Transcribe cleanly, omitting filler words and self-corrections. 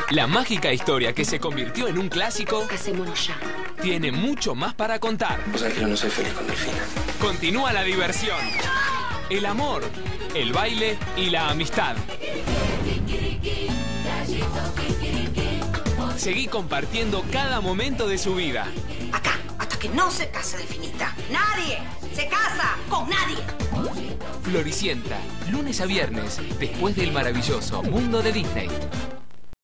La mágica historia que se convirtió en un clásico Casémonos ya. tiene mucho más para contar. O sea que yo no soy feliz con Delfina. Continúa la diversión, el amor, el baile y la amistad. Seguí compartiendo cada momento de su vida. Acá, hasta que no se case Delfinita. ¡Nadie se casa con nadie! Floricienta, lunes a viernes, después del maravilloso mundo de Disney.